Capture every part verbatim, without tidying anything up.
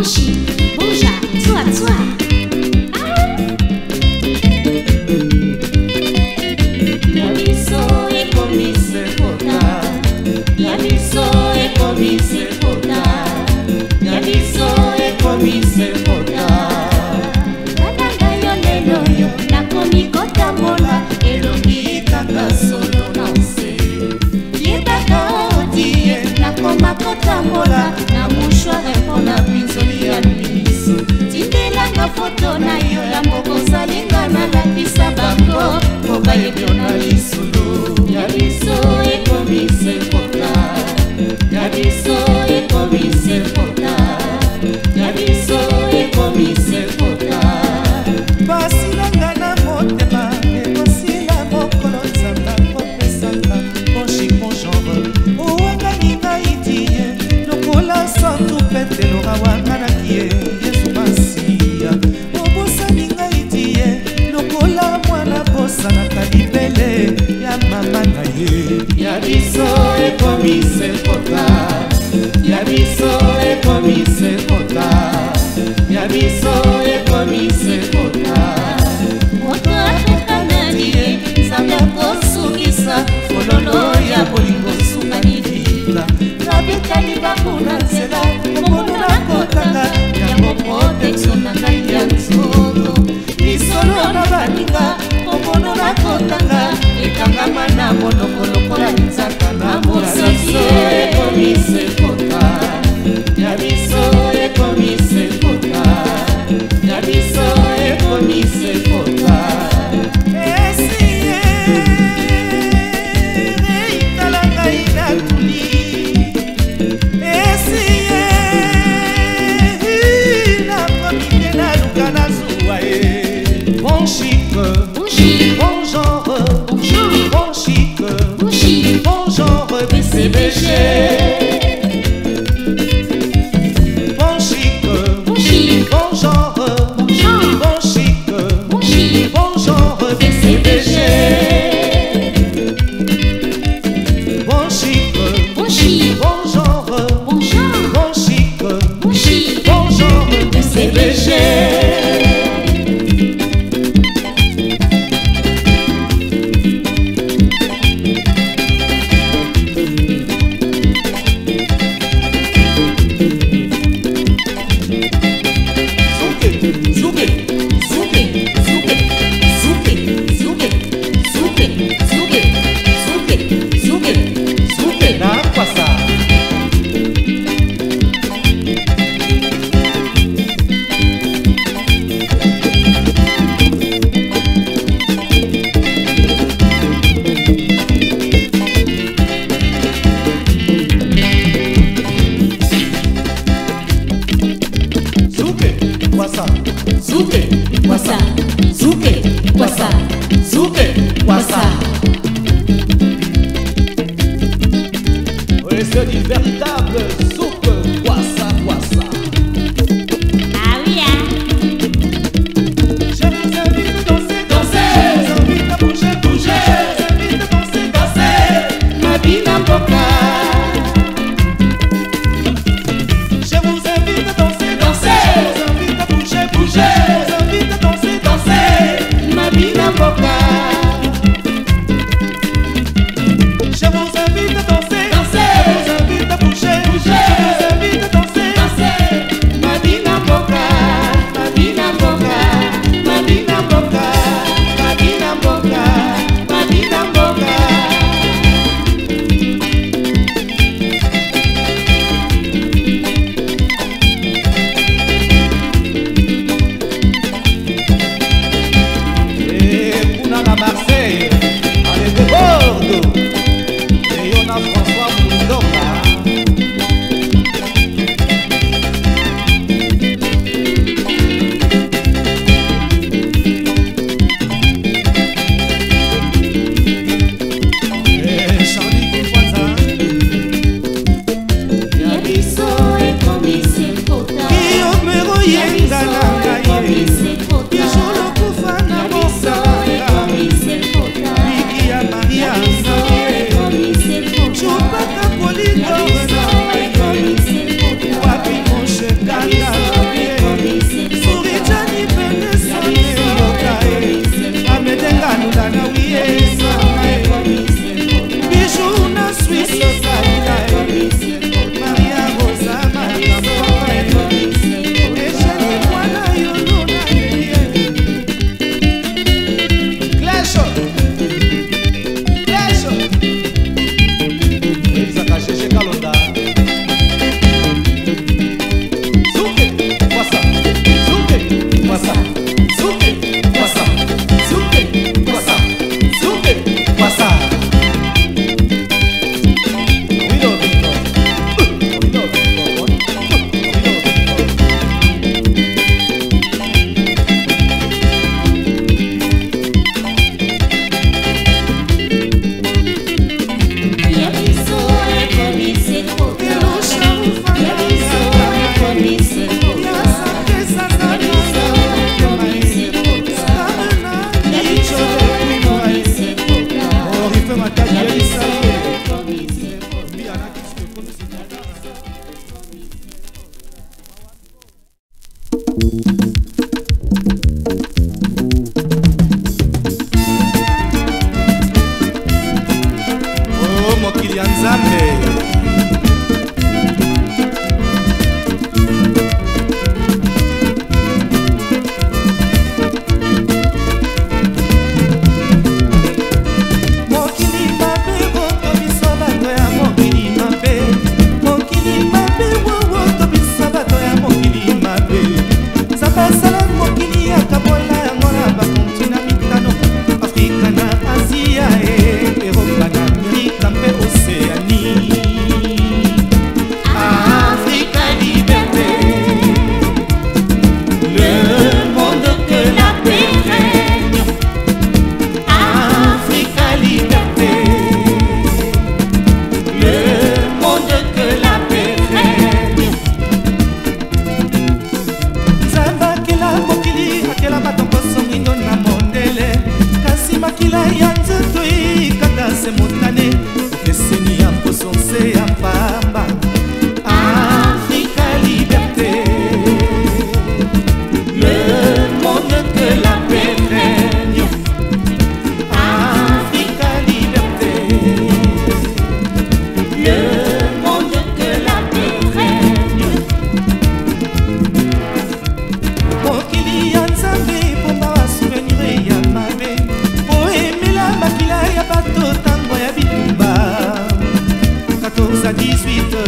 Bonchi, bonja, toi, toi. Yabiso ekomise kota, yabiso ekomise kota, yabiso ekomise kota. Kalanga yo lelo yo, nakomi kotambola, elongi kaka solo nanse. Yebaka odie, nakoma kotambola, na mouchoir mpona pinzoli ya miso. Tindelanga foto na yo ya mokosalinga nalakisa bango, po bayebi yo na lisolo. Yabiso ekomise kota, yabiso ekomise kota, yabiso ekomise kota. basilanga na motema ekosila mokolo nzambe akopesaka bonchi bongenre owangani ngai tie lokola santu petelo awanganaki ye yesu masiya obosani ngai tie lokola mwana bosanaka libele ya mama na ye. Yabiso ekomise kota, yabiso ekomise kota, yabiso ekomise kota. moto atekanani ye, nzambe akosukisa fololo ya bolingo sukani vita. Nabetali bango na nzela, omono nakotanga yango protection na ngai ya nzoto. Lisolo na baninga, omono nakotanga ekangama na monoko lokola nzaka na mosaki. Ekomise kota, yabiso ekomise kota, yabiso ekomise kota. esiye reitala ngai na tuli esiye nakomite naluka na zuwa ye. Bon chic, Bonchi, bon genre, bonjour, bon chic, bonchi, bon genre, B C B G. bon chic, bonchi, bon genre, bonjour, bon chic, bonchi, bon genre, B C B G. bon chic, bonchi, bon genre, bonjour, bon chic, bonchi, bon genre, B C B G. Zuke, zuke, zuke, zuke, zuke, zuke, zuke, zuke, zuke, zuke, na kwasa. Zuke, kwasa. zuke, wasa, zuke, wasa, zuke, Kwasa. Oui, c'est du véritable soupe. Kwasa, kwasa. ah oui, hein. Je vous invite à danser, Danser. Je vous invite à bouger, bouger. Je vous invite à danser, danser. Mabina Mboka. Je vous invite à danser, Danser. Je vous invite à bouger, bouger. Je vous invite à danser, danser. Mabina Mboka. Je vous invite à danser, Danser. Je vous invite à bouger, Bouger.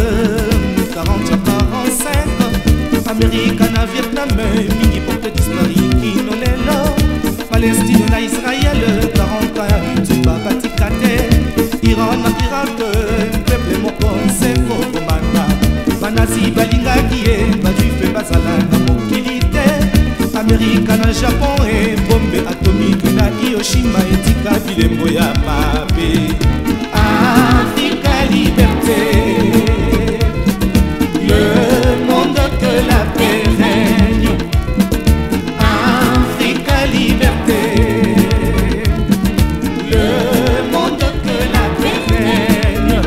quarante à quarante-cinq. Amérique na Vietnam, mingi porte disparu qui non est là. Palestine na Israël, quarante ans YouTube à Batikate. Iran na Irak, peuple moko nsengo komanda. Manasi balinga kie, bajuife bazala na mokilite. Amérique na Japon et bombe atomique na Hiroshima etika bilembo ya mabe. Afrique liberté, le monde que la paix règne. Afrique liberté, le monde que la paix règne.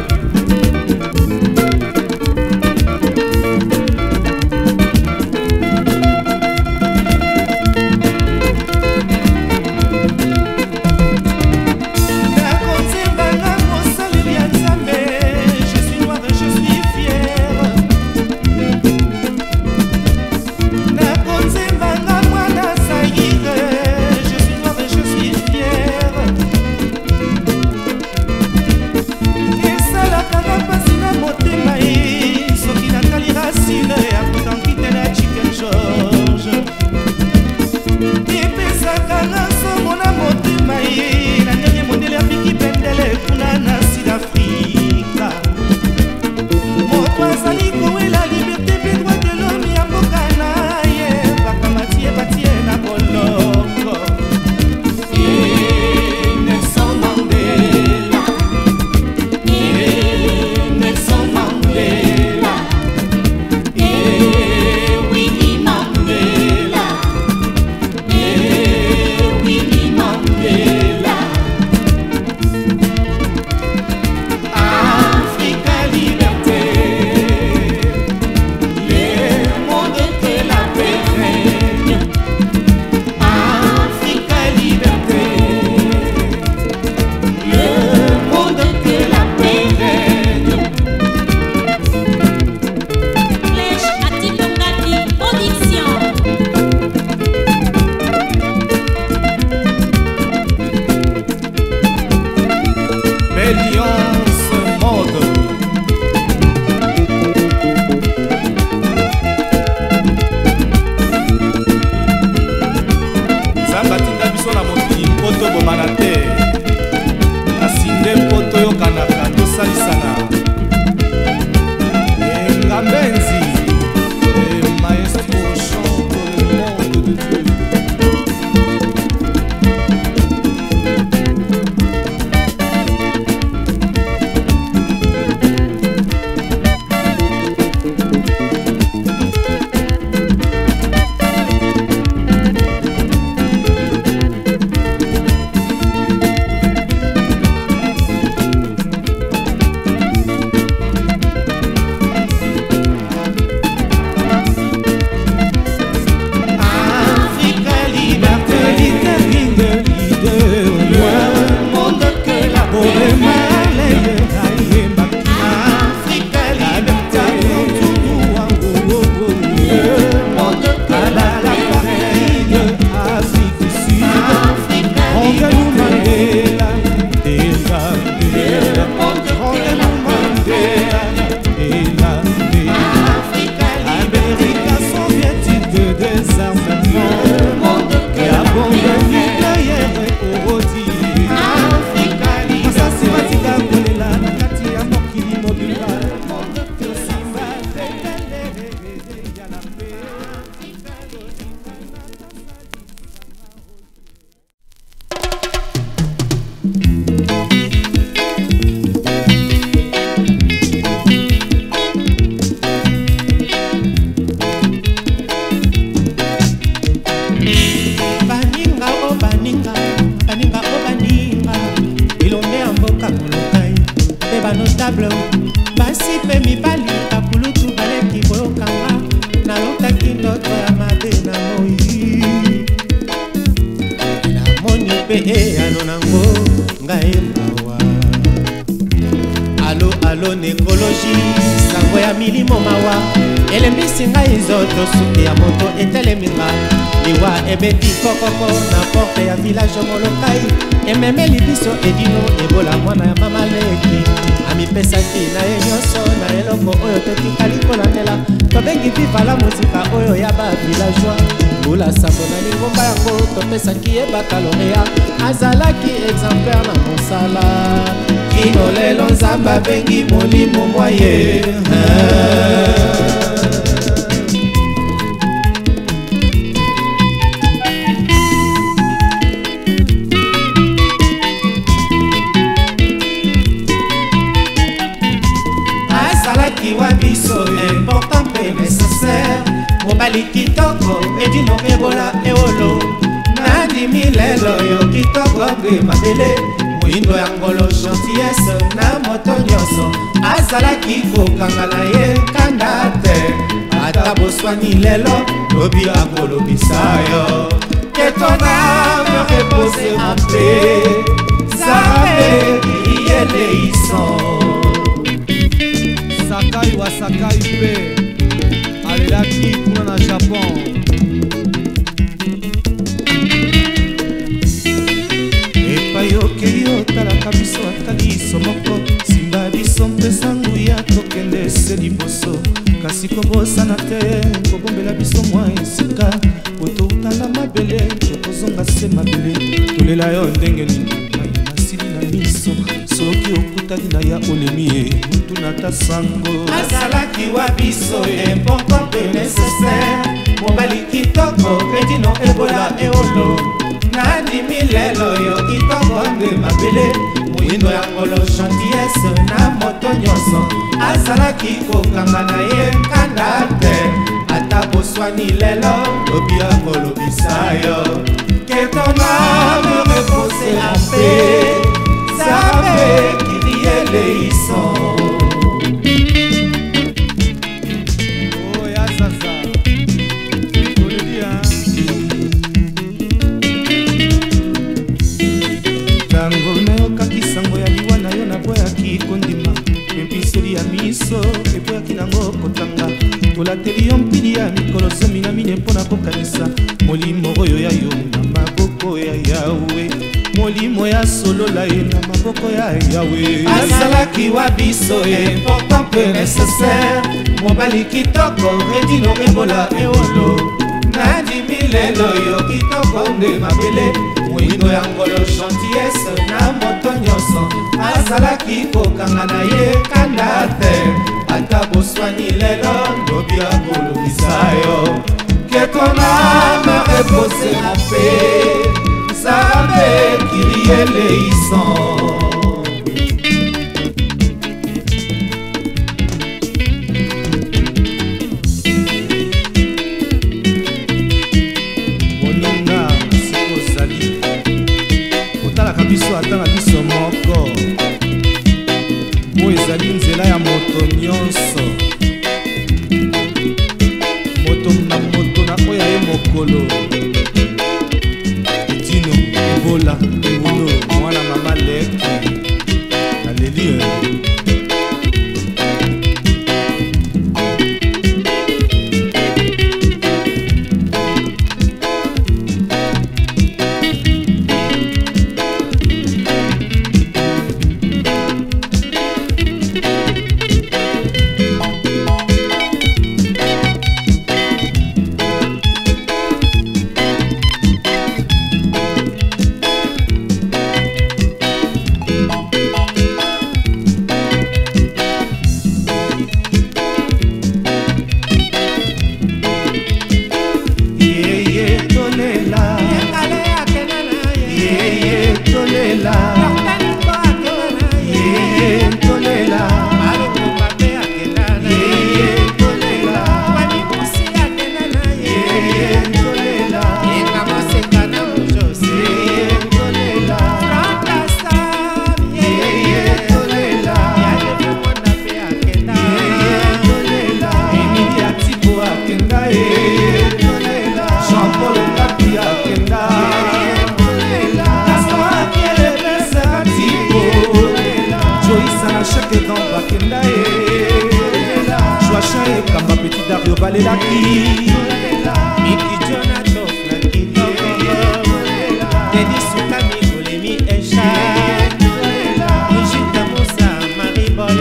Allo nécrologie, sango ya milimo mawa. Elembisi ngai nzoto suki ya moto eteleminga. Liwa ebeti kokoko na porte ya village molokai. Ememeli biso edino ebola mwana ya mama leki. namipesaki na ye nyonso na eloko oyo totikali kolandela tobengi viva la muzika oyo ya bavillageois mbula sambo na lingomba yango topesaki ye bakalorea azalaki exemplaire na mosala kino lelo nzambe abengi molimo mwa ye wa biso important mpe nécessaire mobali kitoko edino ebola eolo nandimi lelo yo kitoko mpe mabele moyindo ya ngolo gentillesse na moto nyonso azalaki kokanga na ye kanda te ata boswani lelo lobi akolobisa yo que ton âme repose en paix Nzambe iyeleison Sakai wa Sakai pe alelaki kuna na Japon epai okei otalaka biso atali biso moko simba biso mpesa nguya tokende se liboso kasi kobosana te kobombela biso mwa esika po toutala mabele tokozonga se mabele tolela yo ndenge nini mai nasili na miso soki okutaki na ya olemi ye mutu na ta sango azalaki wa biso important mpe nécessaire mobali kitoko edino ebola eolo nandimi lelo yo kitoko nde mabele moyindo ya ngolo gentillesse na moto nyonso azalaki kokanga na ye kanda te ata boswani lelo lobi akolobisa yo que ton âme repose en paix Nzambe iyeleison oya sasa olelia tango nayokaki sango ya liwa na yo naboyaki kondima empiseli ya miso eboyaki nango kotanga tolateli yo mpili ya mikolo zomi na mine mpo na kokanisa molimo oyo ya yo na maboko ya yawe molimo ya solola ye na maboko ya yawe azalaki wa biso important mpe nécessaire mobali kitoko edino ebola eolo nandimi lelo yo kitoko nde mabele moyindo ya ngolo gentillesse na moto nyonso azalaki kokanga na ye kanda te ata boswani lelo lobi akolobisa yo que ton âme repose en paix Nzambe iyeleison moninga siko ozali otalaka biso ata na biso moko oyo ezali nzela ya moto nyonso moto na moto na oyo aye mokolo etino ebola ebulo mwana mama leki aleli balelaki Miki Jonato Flankini Denis Sukami Olemi Esha Brigitte Moussa Marie Bol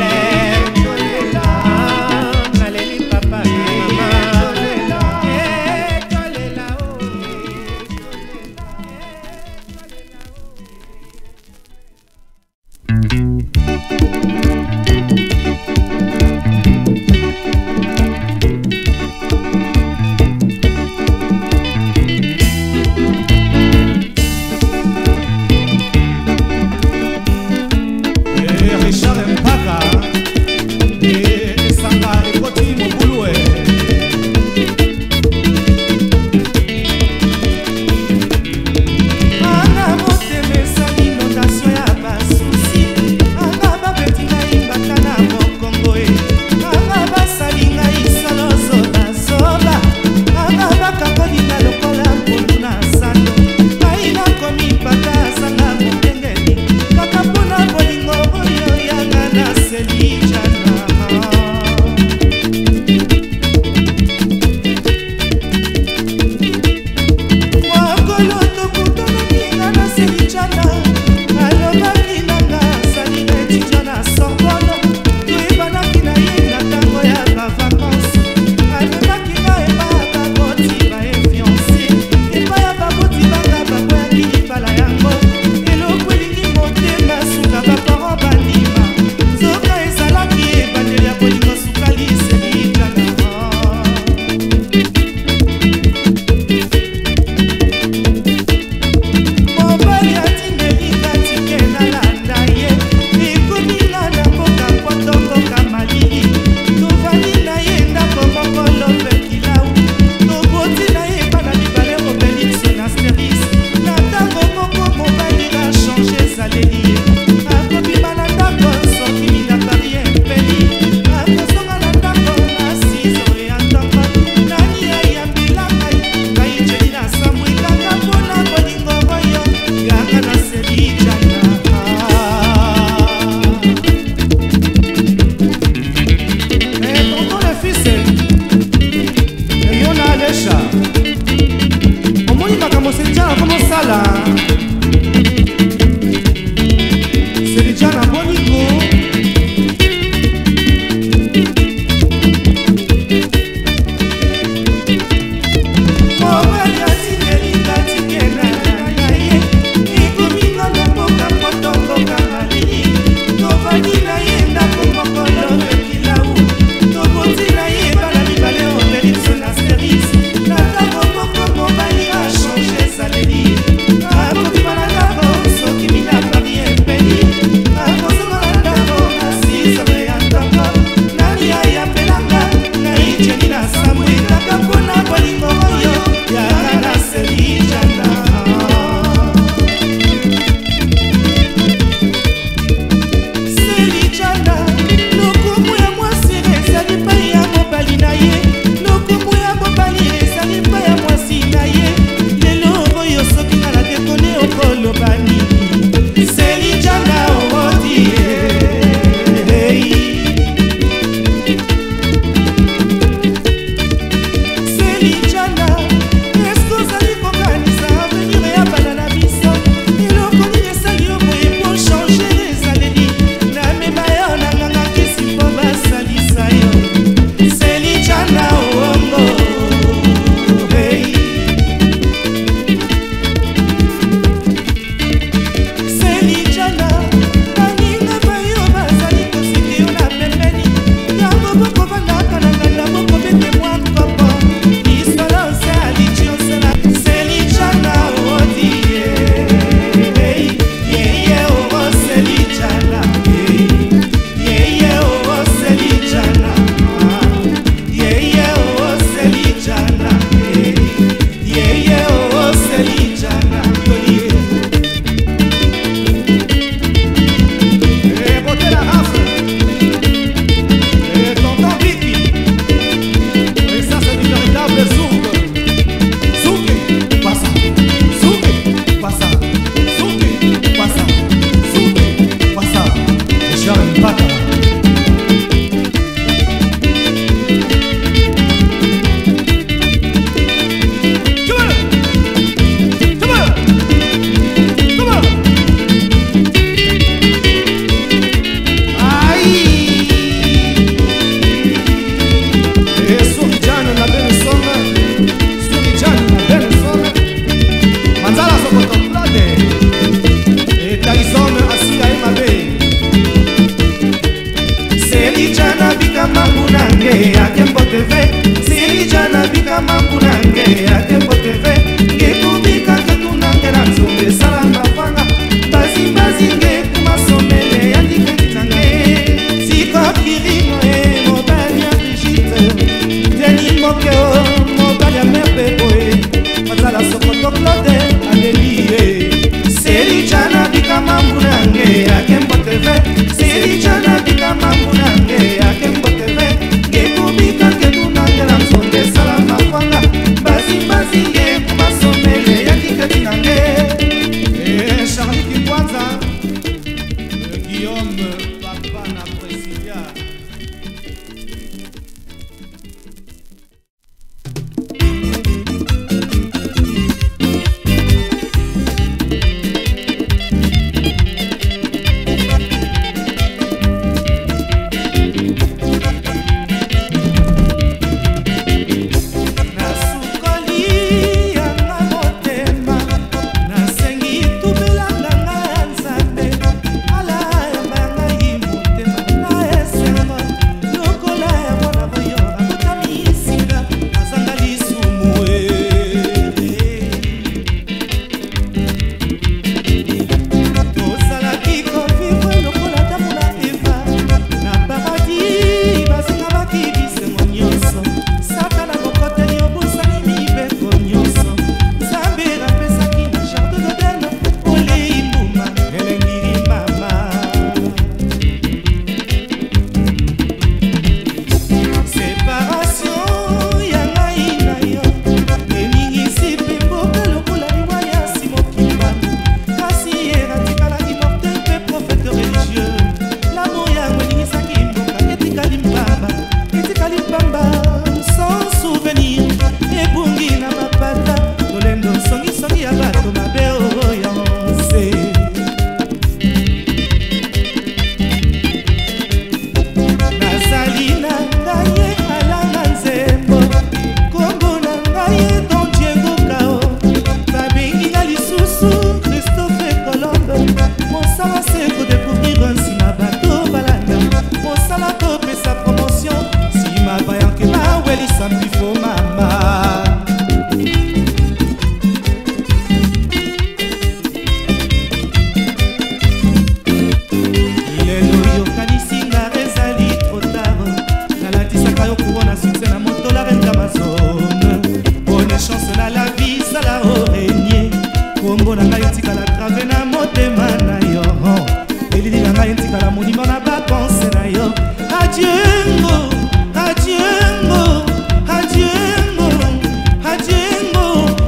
succès na moto la reine d'Amazon. Bonne chance na la vie ça la orenie. Kombo na ngai etikala grave na motema na yo. Elili na ngai etikala monima na bapense na yo. Adieu ngo, adieu ngo, adieu ngo, adieu ngo.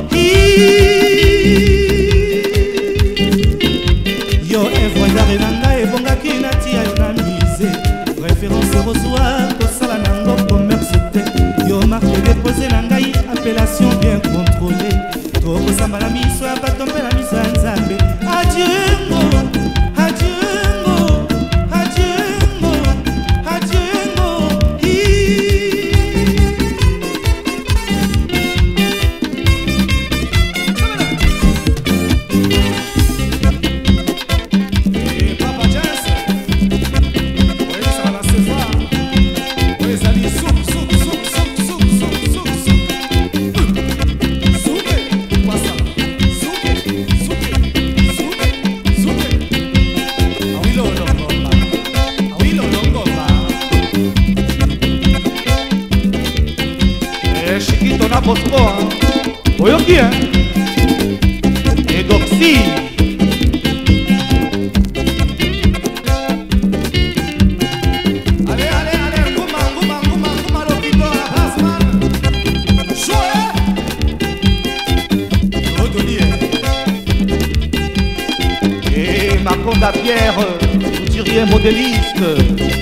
Yo evoyare na ngai ebongaki natia yo na mise. Référence reçoit kosala nango commerce te. Yo marque déposé na ngai appellation bien contrôlée. Tokosamba na miso ya bato mpe na miso ya Nzambe. Adieu ngo, adieu ngo, adieu ngo, adieu ngo. Eh, Papa Jazz, oyebisaka na sefa oyo ezali sup sup sup sup sup sup sup sup supe kwasa supe supe supe supe awilo longomba awilo longomba eh Chiquito na Bosco oyoki hein Edoxy allez allez allez nguma nguma nguma nguma lopito la Basman jouer et Maconda Pierre, vous diriez modéliste.